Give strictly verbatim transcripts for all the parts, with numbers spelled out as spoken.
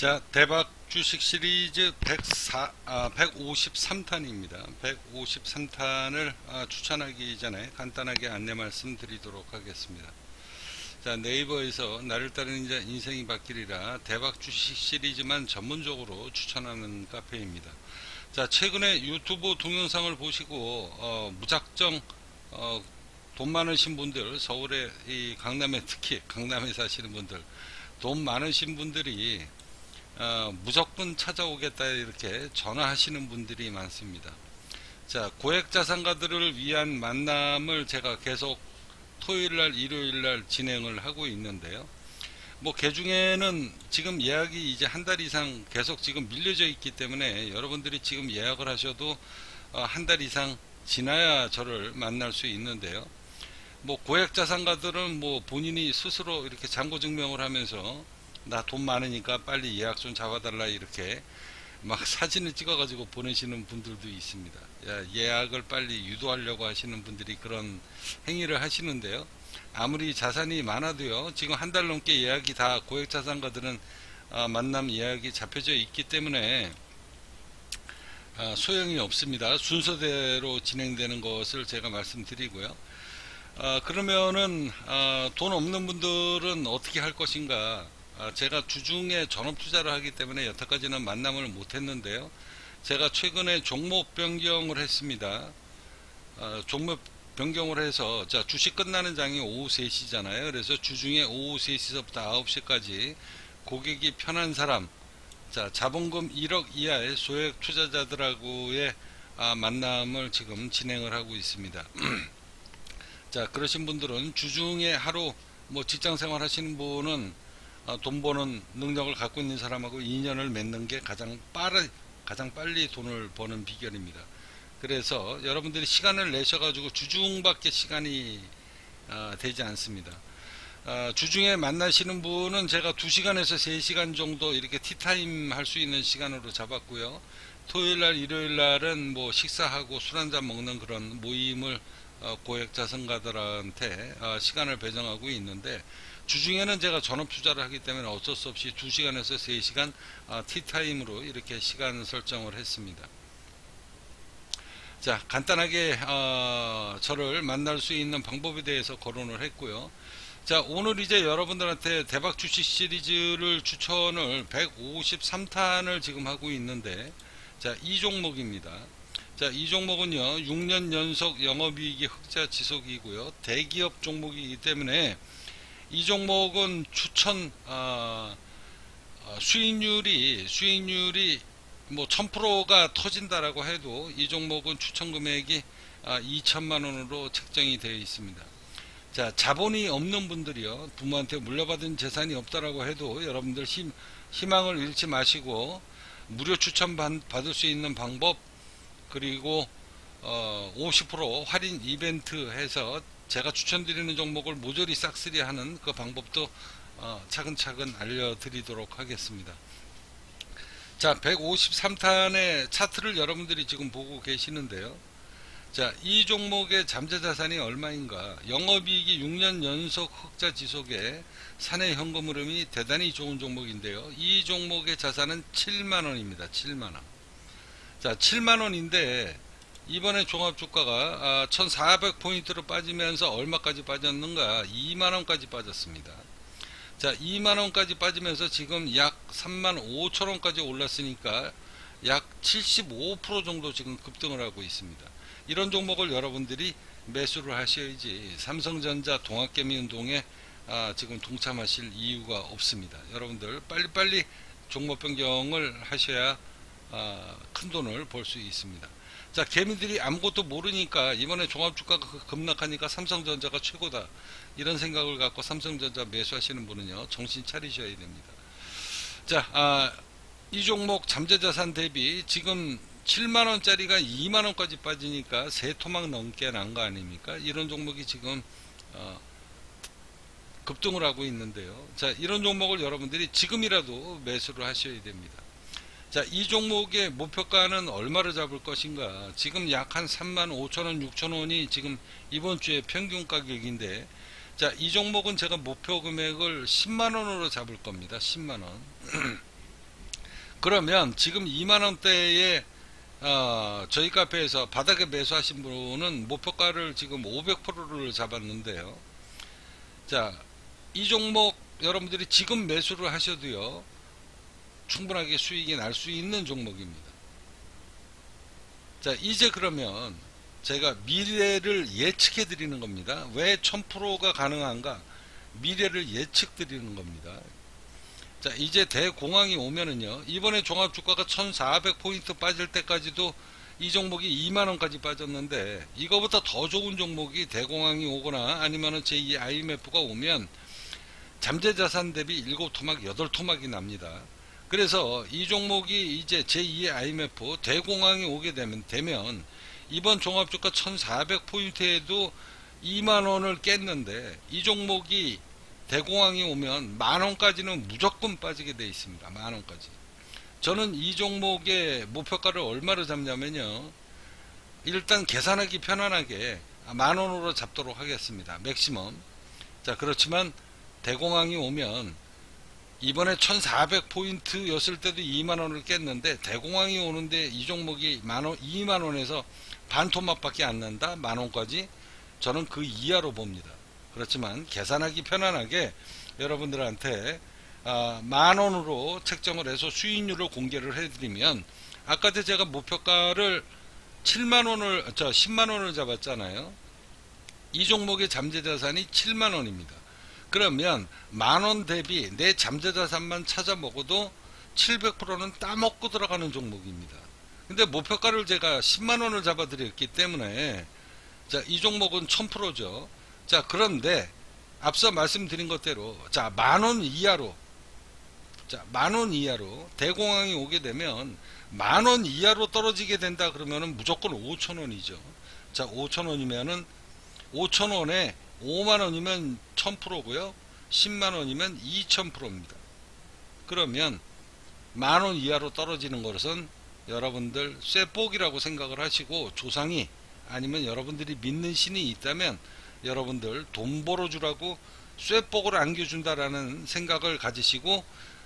자, 대박 주식 시리즈 백사, 아, 백오십삼 탄입니다. 백오십삼 탄을 아, 추천하기 전에 간단하게 안내 말씀드리도록 하겠습니다. 자, 네이버에서 나를 따르는 자 인생이 바뀌리라 대박 주식 시리즈만 전문적으로 추천하는 카페입니다. 자, 최근에 유튜브 동영상을 보시고 어, 무작정 어, 돈 많으신 분들, 서울에 이 강남에, 특히 강남에 사시는 분들, 돈 많으신 분들이 어, 무조건 찾아오겠다 이렇게 전화하시는 분들이 많습니다. 자, 고액자산가들을 위한 만남을 제가 계속 토요일날 일요일날 진행을 하고 있는데요. 뭐 개중에는 지금 예약이 이제 한 달 이상 계속 지금 밀려져 있기 때문에 여러분들이 지금 예약을 하셔도 어, 한 달 이상 지나야 저를 만날 수 있는데요. 뭐 고액자산가들은 뭐 본인이 스스로 이렇게 잔고증명을 하면서 나 돈 많으니까 빨리 예약 좀 잡아달라 이렇게 막 사진을 찍어 가지고 보내시는 분들도 있습니다. 야, 예약을 빨리 유도하려고 하시는 분들이 그런 행위를 하시는데요. 아무리 자산이 많아도요, 지금 한 달 넘게 예약이 다 고액자산가들은 아, 만남 예약이 잡혀져 있기 때문에 아, 소용이 없습니다. 순서대로 진행되는 것을 제가 말씀드리고요. 아, 그러면은 아, 돈 없는 분들은 어떻게 할 것인가? 아, 제가 주중에 전업 투자를 하기 때문에 여태까지는 만남을 못했는데요. 제가 최근에 종목 변경을 했습니다. 아, 종목 변경을 해서 자, 주식 끝나는 장이 오후 세 시잖아요. 그래서 주중에 오후 세 시서부터 아홉 시까지 고객이 편한 사람, 자, 자본금 일억 이하의 소액 투자자들하고의 아, 만남을 지금 진행을 하고 있습니다. 자, 그러신 분들은 주중에 하루 뭐 직장 생활 하시는 분은 어, 돈 버는 능력을 갖고 있는 사람하고 인연을 맺는 게 가장 빠르, 가장 빨리 돈을 버는 비결입니다. 그래서 여러분들이 시간을 내셔가지고 주중밖에 시간이 어, 되지 않습니다. 어, 주중에 만나시는 분은 제가 두 시간에서 세 시간 정도 이렇게 티타임 할 수 있는 시간으로 잡았고요. 토요일날, 일요일날은 뭐 식사하고 술 한잔 먹는 그런 모임을 어, 고액자산가들한테 어, 시간을 배정하고 있는데, 주중에는 제가 전업 투자를 하기 때문에 어쩔 수 없이 두 시간에서 세 시간 어, 티타임으로 이렇게 시간 설정을 했습니다. 자, 간단하게 어, 저를 만날 수 있는 방법에 대해서 거론을 했고요. 자, 오늘 이제 여러분들한테 대박 주식 시리즈를 추천을 백오십삼 탄을 지금 하고 있는데, 자, 이 종목입니다. 자, 이 종목은요, 육 년 연속 영업이익이 흑자 지속이고요, 대기업 종목이기 때문에 이 종목은 추천 어, 어, 수익률이 수익률이 뭐 천 퍼센트가 터진다라고 해도 이 종목은 추천 금액이 어, 이천만 원으로 책정이 되어 있습니다. 자, 자본이 없는 분들이요, 부모한테 물려받은 재산이 없다라고 해도 여러분들 힘, 희망을 잃지 마시고 무료 추천 받을 수 있는 방법, 그리고 어, 오십 퍼센트 할인 이벤트 해서 제가 추천드리는 종목을 모조리 싹쓸이 하는 그 방법도 어, 차근차근 알려드리도록 하겠습니다. 자, 백오십삼 탄의 차트를 여러분들이 지금 보고 계시는데요. 자, 이 종목의 잠재자산이 얼마인가? 영업이익이 육 년 연속 흑자 지속에 사내 현금 흐름이 대단히 좋은 종목인데요. 이 종목의 자산은 칠만 원입니다. 칠만 원. 자, 칠만 원인데 이번에 종합주가가 천사백 포인트로 빠지면서 얼마까지 빠졌는가? 이만 원까지 빠졌습니다. 자, 이만 원까지 빠지면서 지금 약 삼만 오천 원까지 올랐으니까 약 칠십오 퍼센트 정도 지금 급등을 하고 있습니다. 이런 종목을 여러분들이 매수를 하셔야지 삼성전자 동학개미 운동에 아, 지금 동참하실 이유가 없습니다. 여러분들 빨리빨리 종목 변경을 하셔야 아, 큰 돈을 벌 수 있습니다. 자, 개미들이 아무것도 모르니까 이번에 종합주가가 급락하니까 삼성전자가 최고다 이런 생각을 갖고 삼성전자 매수하시는 분은요, 정신 차리셔야 됩니다. 자, 아, 이 종목 잠재자산 대비 지금 칠만 원짜리가 이만 원까지 빠지니까 세 토막 넘게 난 거 아닙니까? 이런 종목이 지금 어, 급등을 하고 있는데요. 자, 이런 종목을 여러분들이 지금이라도 매수를 하셔야 됩니다. 자, 이 종목의 목표가는 얼마를 잡을 것인가? 지금 약 한 삼만 오천 원, 육천 원이 지금 이번 주에 평균 가격인데, 자, 이 종목은 제가 목표 금액을 십만 원으로 잡을 겁니다. 십만 원. 그러면 지금 이만 원대에 어, 저희 카페에서 바닥에 매수하신 분은 목표가를 지금 오백 퍼센트를 잡았는데요. 자, 이 종목 여러분들이 지금 매수를 하셔도요, 충분하게 수익이 날 수 있는 종목입니다. 자, 이제 그러면 제가 미래를 예측해 드리는 겁니다. 왜 천 퍼센트가 가능한가? 미래를 예측 드리는 겁니다. 자, 이제 대공황이 오면은요, 이번에 종합주가가 천사백 포인트 빠질 때까지도 이 종목이 이만 원까지 빠졌는데, 이거보다 더 좋은 종목이 대공황이 오거나 아니면은 제이 아이엠에프가 오면 잠재자산 대비 일곱 토막, 여덟 토막이 납니다. 그래서 이 종목이 이제 제이 아이엠에프 대공황이 오게 되면, 되면 이번 종합주가 천사백 포인트에도 이만 원을 깼는데, 이 종목이 대공황이 오면 만원까지는 무조건 빠지게 되어 있습니다. 만원까지. 저는 이 종목의 목표가를 얼마로 잡냐면요, 일단 계산하기 편안하게 만원으로 잡도록 하겠습니다. 맥시멈. 자, 그렇지만 대공황이 오면 이번에 천사백 포인트 였을 때도 이만 원을 깼는데, 대공황이 오는데 이 종목이 만원, 이만 원에서 반토막밖에 안 난다? 만원까지? 저는 그 이하로 봅니다. 그렇지만 계산하기 편안하게 여러분들한테 아, 만원으로 책정을 해서 수익률을 공개를 해드리면, 아까도 제가 목표가를 칠만 원을, 저 십만 원을 잡았잖아요. 이 종목의 잠재자산이 칠만 원입니다. 그러면 만원 대비 내 잠재자산만 찾아 먹어도 칠백 퍼센트는 따먹고 들어가는 종목입니다. 근데 목표가를 제가 십만 원을 잡아 드렸기 때문에, 자, 이 종목은 천 퍼센트죠. 자, 그런데 앞서 말씀드린 것대로, 자, 만원 이하로, 자, 만원 이하로 대공황이 오게 되면 만원 이하로 떨어지게 된다 그러면은 무조건 오천 원이죠. 자, 오천 원이면은 오천 원에 오만 원이면 천 퍼센트고요. 십만 원이면 이천 퍼센트입니다. 그러면 만원 이하로 떨어지는 것은 여러분들 쇠복이라고 생각을 하시고, 조상이 아니면 여러분들이 믿는 신이 있다면 여러분들 돈 벌어주라고 쇠복을 안겨준다라는 생각을 가지시고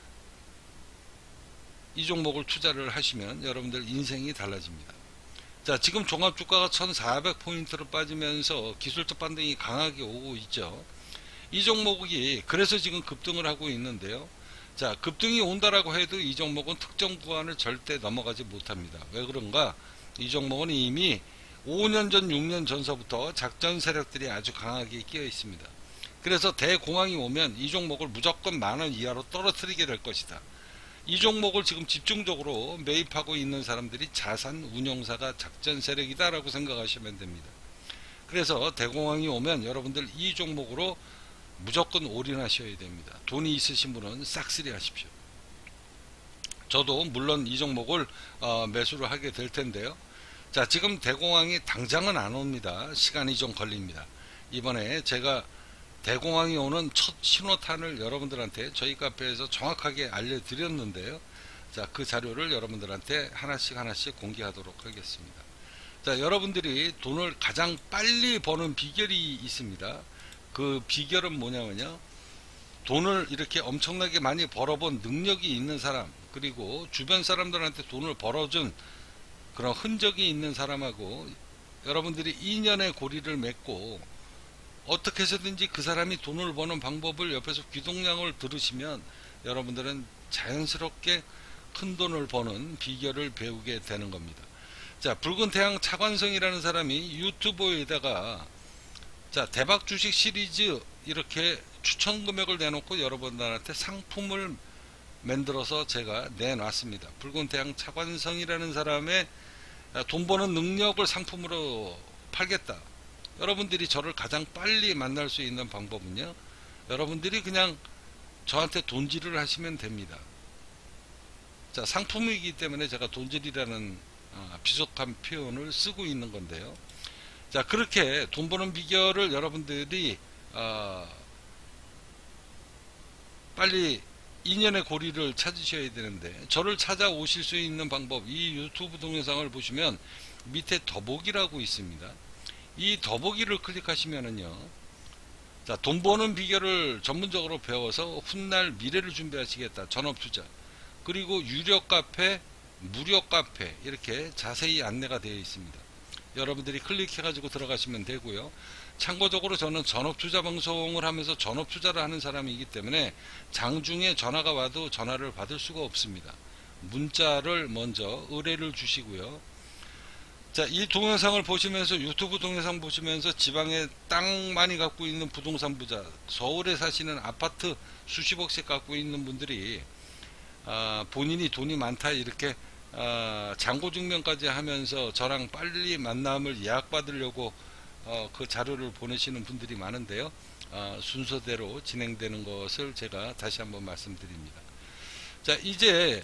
이 종목을 투자를 하시면 여러분들 인생이 달라집니다. 자, 지금 종합주가가 천사백 포인트로 빠지면서 기술적 반등이 강하게 오고 있죠. 이 종목이 그래서 지금 급등을 하고 있는데요. 자, 급등이 온다라고 해도 이 종목은 특정 구간을 절대 넘어가지 못합니다. 왜 그런가? 이 종목은 이미 오 년 전, 육 년 전서부터 작전 세력들이 아주 강하게 끼어 있습니다. 그래서 대공황이 오면 이 종목을 무조건 만원 이하로 떨어뜨리게 될 것이다. 이 종목을 지금 집중적으로 매입하고 있는 사람들이 자산 운용사가 작전 세력이다 라고 생각하시면 됩니다. 그래서 대공황이 오면 여러분들 이 종목으로 무조건 올인하셔야 됩니다. 돈이 있으신 분은 싹쓸이 하십시오. 저도 물론 이 종목을 어, 매수를 하게 될 텐데요. 자, 지금 대공황이 당장은 안 옵니다. 시간이 좀 걸립니다. 이번에 제가 대공황이 오는 첫 신호탄을 여러분들한테 저희 카페에서 정확하게 알려드렸는데요. 자, 그 자료를 여러분들한테 하나씩 하나씩 공개하도록 하겠습니다. 자, 여러분들이 돈을 가장 빨리 버는 비결이 있습니다. 그 비결은 뭐냐면요, 돈을 이렇게 엄청나게 많이 벌어본 능력이 있는 사람, 그리고 주변 사람들한테 돈을 벌어준 그런 흔적이 있는 사람하고 여러분들이 인연의 고리를 맺고 어떻게 해서든지 그 사람이 돈을 버는 방법을 옆에서 귀동냥을 들으시면 여러분들은 자연스럽게 큰 돈을 버는 비결을 배우게 되는 겁니다. 자, 붉은 태양 차관성이라는 사람이 유튜브에다가 자, 대박 주식 시리즈 이렇게 추천 금액을 내놓고 여러분들한테 상품을 만들어서 제가 내놨습니다. 붉은 태양 차관성이라는 사람의 돈 버는 능력을 상품으로 팔겠다. 여러분들이 저를 가장 빨리 만날 수 있는 방법은요, 여러분들이 그냥 저한테 돈질을 하시면 됩니다. 자, 상품이기 때문에 제가 돈질이라는 아, 비속한 표현을 쓰고 있는 건데요. 자, 그렇게 돈 버는 비결을 여러분들이 아, 빨리 인연의 고리를 찾으셔야 되는데, 저를 찾아오실 수 있는 방법, 이 유튜브 동영상을 보시면 밑에 더보기라고 있습니다. 이 더보기를 클릭하시면은요, 자, 돈 버는 비결을 전문적으로 배워서 훗날 미래를 준비하시겠다. 전업투자. 그리고 유료 카페, 무료 카페 이렇게 자세히 안내가 되어 있습니다. 여러분들이 클릭해 가지고 들어가시면 되고요. 참고적으로 저는 전업투자 방송을 하면서 전업투자를 하는 사람이기 때문에 장중에 전화가 와도 전화를 받을 수가 없습니다. 문자를 먼저 의뢰를 주시고요. 자, 이 동영상을 보시면서, 유튜브 동영상 보시면서 지방에 땅 많이 갖고 있는 부동산 부자, 서울에 사시는 아파트 수십억씩 갖고 있는 분들이 아, 본인이 돈이 많다 이렇게 아, 잔고 증명까지 하면서 저랑 빨리 만남을 예약 받으려고 어, 그 자료를 보내시는 분들이 많은데요. 어, 순서대로 진행되는 것을 제가 다시 한번 말씀드립니다. 자, 이제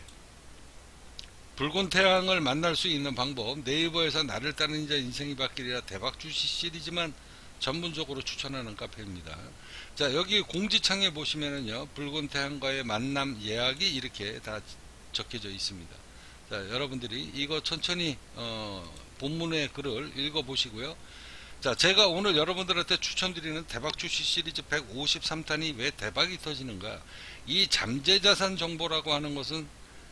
붉은 태양을 만날 수 있는 방법, 네이버에서 나를 따르는 자 인생이 바뀌리라 대박 주식 시리즈만 전문적으로 추천하는 카페입니다. 자, 여기 공지창에 보시면은요, 붉은 태양과의 만남 예약이 이렇게 다 적혀져 있습니다. 자, 여러분들이 이거 천천히 어, 본문의 글을 읽어 보시고요. 자, 제가 오늘 여러분들한테 추천드리는 대박 주식 시리즈 백오십삼 탄이 왜 대박이 터지는가? 이 잠재자산 정보라고 하는 것은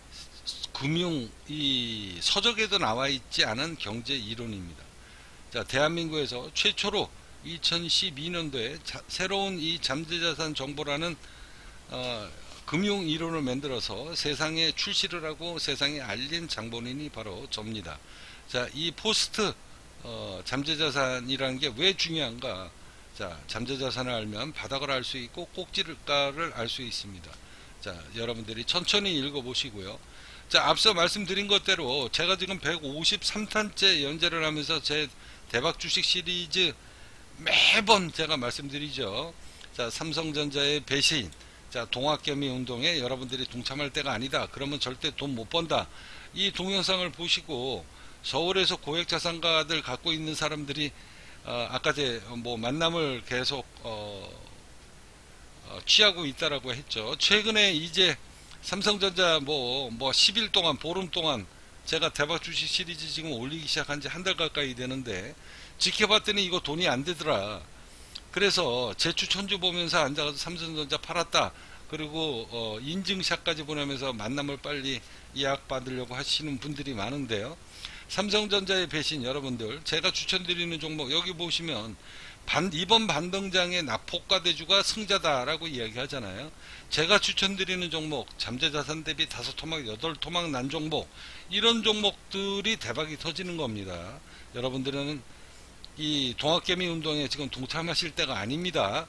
금융 이 서적에도 나와 있지 않은 경제 이론입니다. 자, 대한민국에서 최초로 이천십이 년도에 자, 새로운 이 잠재자산 정보라는 어, 금융 이론을 만들어서 세상에 출시를 하고 세상에 알린 장본인이 바로 접니다. 자, 이 포스트 어, 잠재자산이라는 게 왜 중요한가? 자, 잠재자산을 알면 바닥을 알 수 있고 꼭지가를 알 수 있습니다. 자, 여러분들이 천천히 읽어보시고요. 자, 앞서 말씀드린 것대로 제가 지금 백오십삼 탄째 연재를 하면서 제 대박 주식 시리즈 매번 제가 말씀드리죠. 자, 삼성전자의 배신, 자, 동학개미 운동에 여러분들이 동참할 때가 아니다. 그러면 절대 돈 못 번다. 이 동영상을 보시고 서울에서 고액자산가들 갖고 있는 사람들이 어, 아까 제 뭐 만남을 계속 어, 어, 취하고 있다라고 했죠. 최근에 이제 삼성전자 뭐, 뭐 십 일 동안, 보름 동안 제가 대박 주식 시리즈 지금 올리기 시작한 지 한 달 가까이 되는데 지켜봤더니 이거 돈이 안 되더라. 그래서 제 추천주 보면서 앉아서 삼성전자 팔았다. 그리고 어, 인증샷까지 보내면서 만남을 빨리 예약 받으려고 하시는 분들이 많은데요. 삼성전자의 배신, 여러분들 제가 추천드리는 종목 여기 보시면 반, 이번 반등장의 납폭과대주가 승자다라고 이야기하잖아요. 제가 추천드리는 종목 잠재자산 대비 다섯 토막, 여덟 토막 난 종목, 이런 종목들이 대박이 터지는 겁니다. 여러분들은 이 동학개미 운동에 지금 동참하실 때가 아닙니다.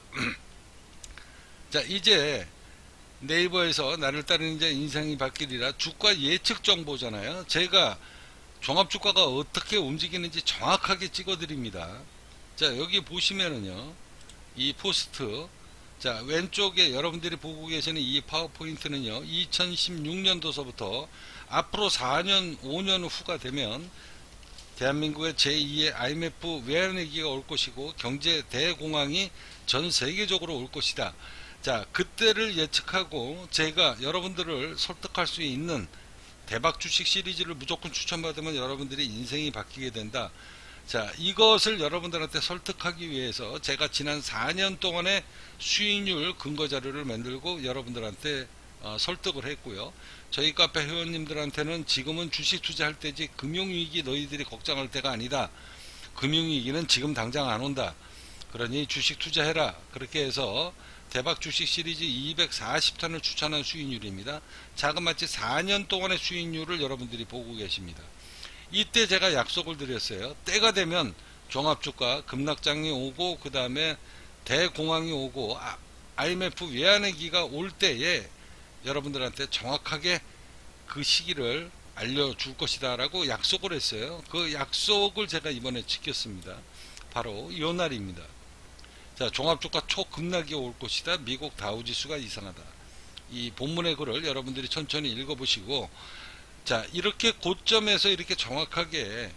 자, 이제 네이버에서 나를 따르는 자 인생이 바뀌리라 주가 예측 정보잖아요. 제가 종합주가가 어떻게 움직이는지 정확하게 찍어 드립니다. 자, 여기 보시면은요, 이 포스트, 자, 왼쪽에 여러분들이 보고 계시는 이 파워포인트는요, 이천십육 년도서부터 앞으로 사 년, 오 년 후가 되면 대한민국의 제이의 아이엠에프 외환위기가 올 것이고 경제 대공황이 전 세계적으로 올 것이다. 자, 그때를 예측하고 제가 여러분들을 설득할 수 있는 대박 주식 시리즈를 무조건 추천받으면 여러분들이 인생이 바뀌게 된다. 자, 이것을 여러분들한테 설득하기 위해서 제가 지난 사 년 동안의 수익률 근거 자료를 만들고 여러분들한테 어, 설득을 했고요. 저희 카페 회원님들한테는 지금은 주식 투자할 때지 금융위기 너희들이 걱정할 때가 아니다. 금융위기는 지금 당장 안 온다. 그러니 주식 투자해라. 그렇게 해서 대박 주식 시리즈 이백사십 탄을 추천한 수익률입니다. 자그마치 사 년 동안의 수익률을 여러분들이 보고 계십니다. 이때 제가 약속을 드렸어요. 때가 되면 종합주가 급락장이 오고 그 다음에 대공황이 오고 아이엠에프 외환위기가 올 때에 여러분들한테 정확하게 그 시기를 알려줄 것이다 라고 약속을 했어요. 그 약속을 제가 이번에 지켰습니다. 바로 이 날입니다. 자, 종합주가 초급락이 올 것이다. 미국 다우지수가 이상하다. 이 본문의 글을 여러분들이 천천히 읽어보시고, 자, 이렇게 고점에서 이렇게 정확하게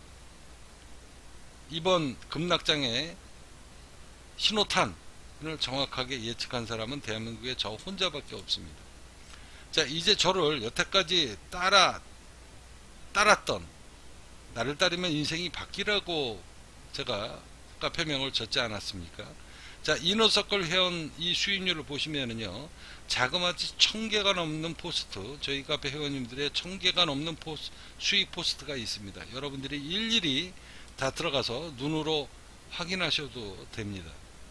이번 급락장의 신호탄을 정확하게 예측한 사람은 대한민국에 저 혼자밖에 없습니다. 자, 이제 저를 여태까지 따라 따랐던, 나를 따르면 인생이 바뀌라고 제가 카페명을 졌지 않았습니까? 자, 이너서클 회원 이 수익률을 보시면은요, 자그마치 천 개가 넘는 포스트, 저희 카페 회원님들의 천 개가 넘는 포스, 수익 포스트가 있습니다. 여러분들이 일일이 다 들어가서 눈으로 확인하셔도 됩니다.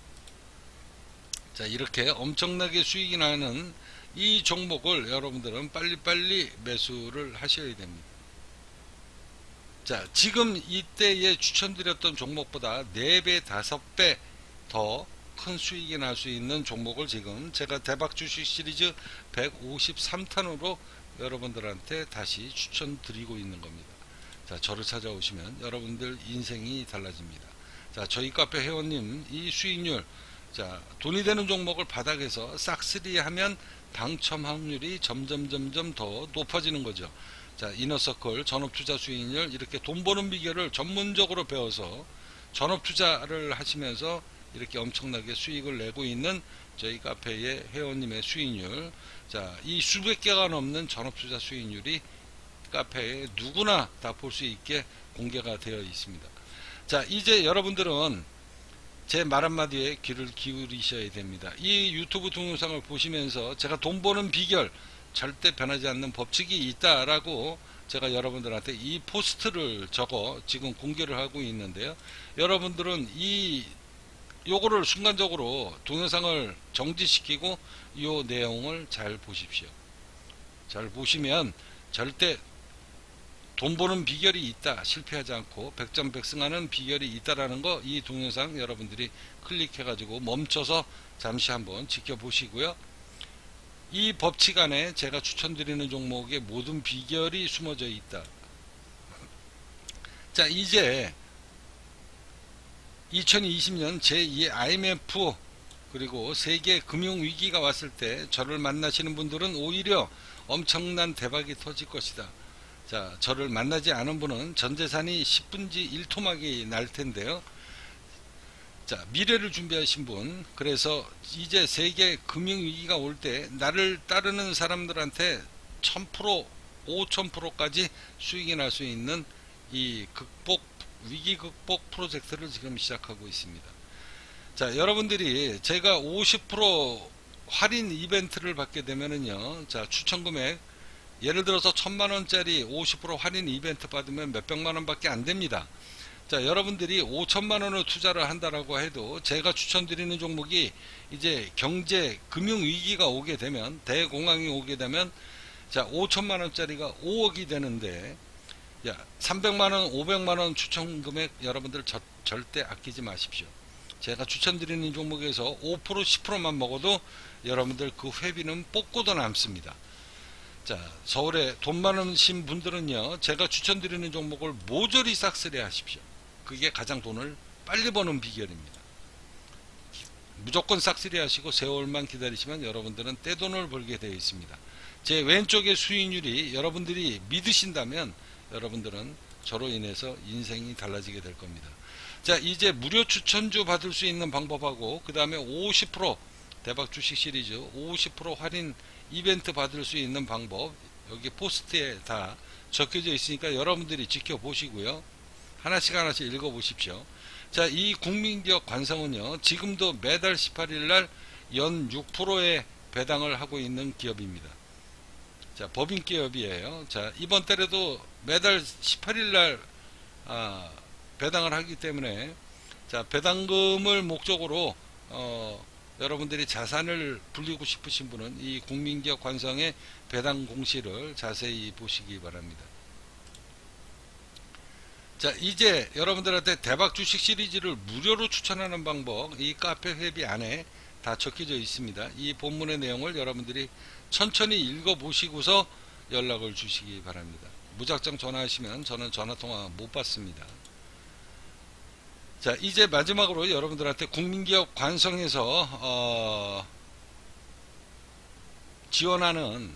자, 이렇게 엄청나게 수익이 나는 이 종목을 여러분들은 빨리빨리 매수를 하셔야 됩니다. 자, 지금 이때에 추천드렸던 종목보다 네 배, 다섯 배 더 큰 수익이 날 수 있는 종목을 지금 제가 대박 주식 시리즈 백오십삼 탄으로 여러분들한테 다시 추천드리고 있는 겁니다. 자, 저를 찾아오시면 여러분들 인생이 달라집니다. 자, 저희 카페 회원님 이 수익률, 자, 돈이 되는 종목을 바닥에서 싹쓸이 하면 당첨 확률이 점점 점점 더 높아지는 거죠. 자, 이너서클 전업투자 수익률, 이렇게 돈 버는 비결을 전문적으로 배워서 전업투자를 하시면서 이렇게 엄청나게 수익을 내고 있는 저희 카페의 회원님의 수익률, 자, 이 수백 개가 넘는 전업투자 수익률이 카페에 누구나 다 볼 수 있게 공개가 되어 있습니다. 자, 이제 여러분들은 제 말 한마디에 귀를 기울이셔야 됩니다. 이 유튜브 동영상을 보시면서 제가 돈 버는 비결, 절대 변하지 않는 법칙이 있다라고 제가 여러분들한테 이 포스트를 적어 지금 공개를 하고 있는데요. 여러분들은 이 요거를 순간적으로 동영상을 정지시키고 이 내용을 잘 보십시오. 잘 보시면 절대 돈 버는 비결이 있다, 실패하지 않고 백전백승하는 비결이 있다라는 거, 이 동영상 여러분들이 클릭해 가지고 멈춰서 잠시 한번 지켜보시고요. 이 법칙 안에 제가 추천드리는 종목의 모든 비결이 숨어져 있다. 자, 이제 이천이십 년 제이 아이엠에프 그리고 세계 금융위기가 왔을 때 저를 만나시는 분들은 오히려 엄청난 대박이 터질 것이다. 자, 저를 만나지 않은 분은 전재산이 십분지 일 토막이 날 텐데요. 자, 미래를 준비하신 분, 그래서 이제 세계 금융위기가 올 때 나를 따르는 사람들한테 천 퍼센트, 오천 퍼센트까지 수익이 날 수 있는 이 극복 위기 극복 프로젝트를 지금 시작하고 있습니다. 자, 여러분들이 제가 오십 퍼센트 할인 이벤트를 받게 되면은요, 자, 추천 금액 예를 들어서 천만 원짜리 오십 퍼센트 할인 이벤트 받으면 몇백만 원 밖에 안 됩니다. 자, 여러분들이 오천만 원을 투자를 한다라고 해도 제가 추천드리는 종목이 이제 경제 금융 위기가 오게 되면, 대공황이 오게 되면, 자, 오천만 원짜리가 오억이 되는데, 야, 삼백만 원, 오백만 원 추천 금액 여러분들 저, 절대 아끼지 마십시오. 제가 추천드리는 종목에서 오 퍼센트, 십 퍼센트만 먹어도 여러분들 그 회비는 뽑고도 남습니다. 자, 서울에 돈 많으신 분들은요, 제가 추천드리는 종목을 모조리 싹쓸이 하십시오. 그게 가장 돈을 빨리 버는 비결입니다. 무조건 싹쓸이 하시고 세월만 기다리시면 여러분들은 떼돈을 벌게 되어 있습니다. 제 왼쪽의 수익률이 여러분들이 믿으신다면 여러분들은 저로 인해서 인생이 달라지게 될 겁니다. 자, 이제 무료 추천주 받을 수 있는 방법하고 그 다음에 오십 퍼센트 대박 주식 시리즈 오십 퍼센트 할인 이벤트 받을 수 있는 방법, 여기 포스트에 다 적혀져 있으니까 여러분들이 지켜보시고요. 하나씩 하나씩 읽어보십시오. 자, 이 국민기업 관성은요, 지금도 매달 십팔 일 날 연 육 퍼센트의 배당을 하고 있는 기업입니다. 자, 법인 기업이에요. 자, 이번 달에도 매달 십팔 일 날 아, 배당을 하기 때문에, 자, 배당금을 목적으로 어, 여러분들이 자산을 불리고 싶으신 분은 이 국민기업 관성의 배당 공시를 자세히 보시기 바랍니다. 자, 이제 여러분들한테 대박 주식 시리즈를 무료로 추천하는 방법, 이 카페 회비 안에 다 적혀져 있습니다. 이 본문의 내용을 여러분들이 천천히 읽어보시고서 연락을 주시기 바랍니다. 무작정 전화하시면 저는 전화통화 못 받습니다. 자, 이제 마지막으로 여러분들한테 국민기업 관성에서 어, 지원하는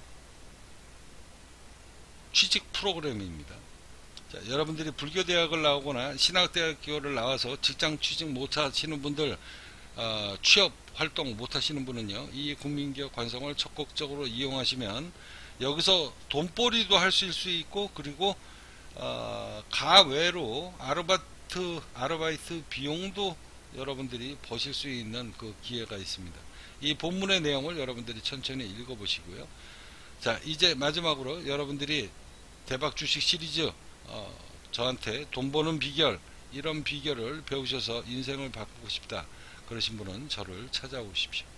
취직 프로그램입니다. 자, 여러분들이 불교대학을 나오거나 신학대학교를 나와서 직장 취직 못하시는 분들, 어, 취업 활동 못하시는 분은요, 이 국민기업 관성을 적극적으로 이용하시면 여기서 돈벌이도 할 수 있고, 그리고 어, 가외로 아르바이트, 아르바이트 비용도 여러분들이 버실 수 있는 그 기회가 있습니다. 이 본문의 내용을 여러분들이 천천히 읽어보시고요. 자, 이제 마지막으로 여러분들이 대박 주식 시리즈 어, 저한테 돈 버는 비결, 이런 비결을 배우셔서 인생을 바꾸고 싶다 그러신 분은 저를 찾아오십시오.